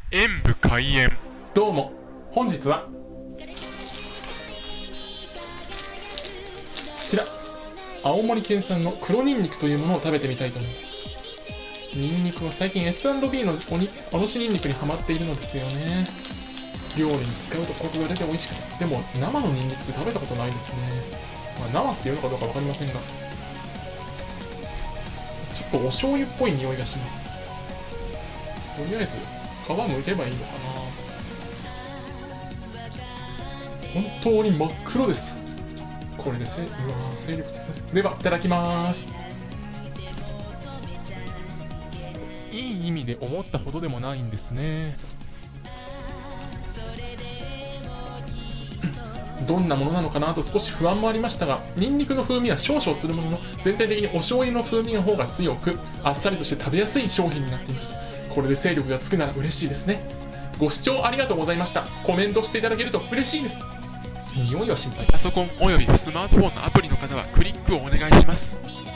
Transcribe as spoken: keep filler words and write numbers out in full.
演武開演。 どうも、本日はこちら青森県産の黒ニンニクというものを食べてみたいと思います。ニンニクは最近 エスアンドビー のおにおろしニンニクにハマっているのですよね。料理に使うとコクが出て美味しくて、でも生のニンニクって食べたことないですね。まあ、生っていうのかどうか分かりませんが、ちょっとお醤油っぽい匂いがします。とりあえず皮むけばいいのかな。本当に真っ黒です。これでせうわー精力強い。ではいただきます。 いい意味で思ったほどでもないんですね。 どんなものなのかなと少し不安もありましたが、ニンニクの風味は少々するものの、全体的にお醤油の風味の方が強く、あっさりとして食べやすい商品になっていました。これで勢力がつくなら嬉しいですね。ご視聴ありがとうございました。コメントしていただけると嬉しいです。匂いは心配。 パソコンおよびスマートフォンのアプリの方はクリックをお願いします。